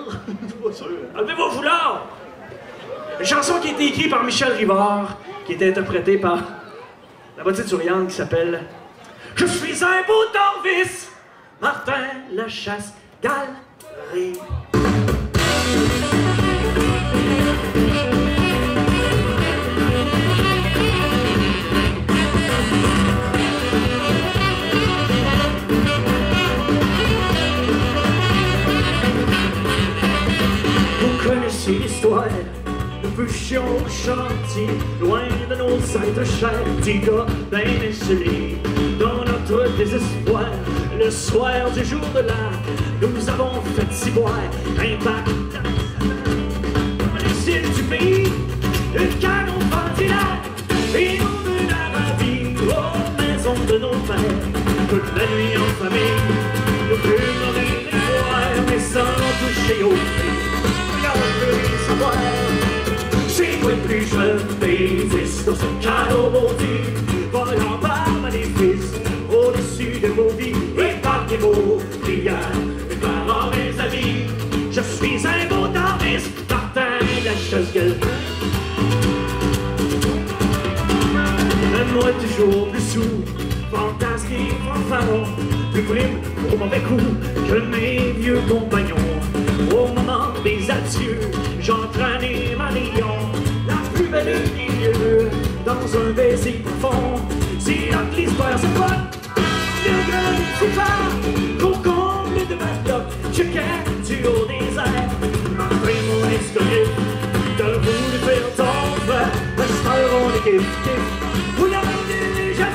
Je suis pas sûr. Enlevez vos foulards! Une chanson qui a été écrite par Michel Rivard, qui était interprétée par la petite souriante qui s'appelle Je suis un beau Torvis, Martin Lachasse, Galerie. Vous connaissez l'histoire. Nous bûchions au chantier, loin de nos êtres chers, petits gars bien esselés. Dans notre désespoir, le soir du jour de l'an, nous avons fait ciboire un bac dans les îles du pays, le canon ventilaire, et nous menâmes à vie aux maisons de nos pères. Toute la nuit en famille, nous fûmes les soirs, mais sans toucher au prix. Regardez savoir. C'est moi le plus jeune des fils dans ce cadeau maudit, volant par maléfice au-dessus de vos vies et par des mots prières, mes parents, mes amis. Je suis un beau Torvis, Martin Lachasse-Galerie. Moi toujours plus sous, fantastique, fanfaron, plus prime au mauvais coup que mes vieux compagnons. Au moment des adieux, j'entraînais ma lion, la plus belle des lieux, dans un baiser profond. Si la l'histoire se voit, le grand soupard, au comble de ma bloc, je quitte du haut des airs. Malgré mon historique, de vous de faire tomber, resteront l'équipe. Vous n'avez jamais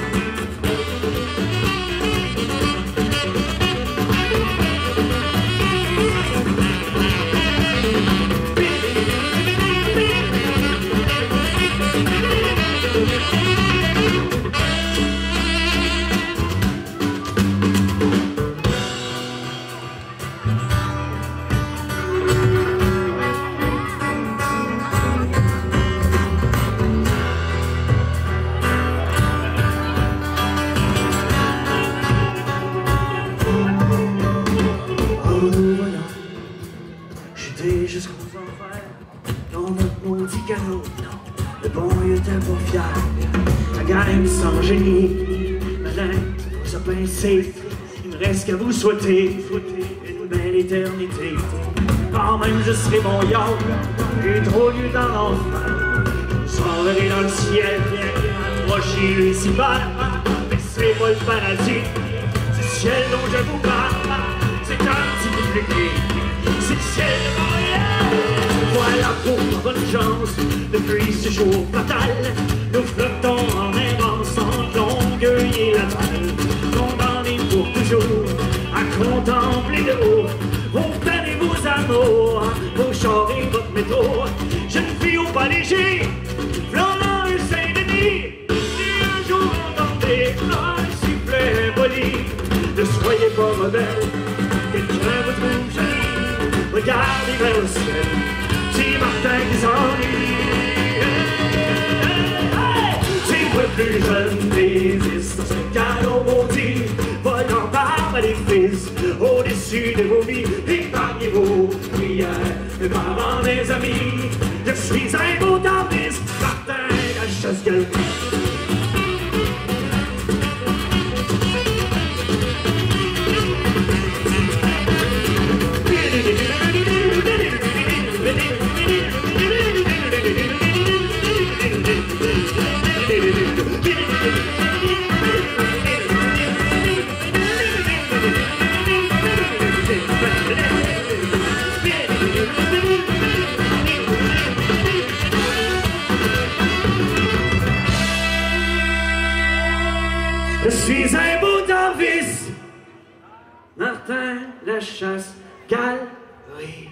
jusqu'aux enfers, dans notre maudit canot. Le bon il était pas fier, la gang sans génie. Malin, pour se pincer, il me reste qu'à vous souhaiter une belle éternité. Quand même je serai mon yacht, et trop lieu dans l'enfer. Je s'enverrai dans le ciel, approchez ici bas, mais c'est pas le paradis. C'est le ciel dont je vous parle, c'est un petit public. C'est le ciel de Montréal. Voilà pour ma bonne chance, depuis ce jour fatal, nous flottons en errance en Longueuil et Laval, condamnés pour toujours à contempler de haut vos peines et vos amours, vos chars et votre métro. Jeune fille au pas léger, flanant et Saint-Denis, si un jour entendez un sifflet poli, ne soyez pas rebelle, quelqu'un vous trouve jolie, regardez vers le ciel. C'est Martin qui s'ennuie. C'est moi le plus jeune des fils dans ce cadeau maudit, volant par maléfice au-dessus de vos vies et parmi vos prières, mes parents, mes amis. Je suis un beau Torvis, Martin Lachasse-Galerie. Je suis un beau Torvis, Martin Lachasse-Galerie.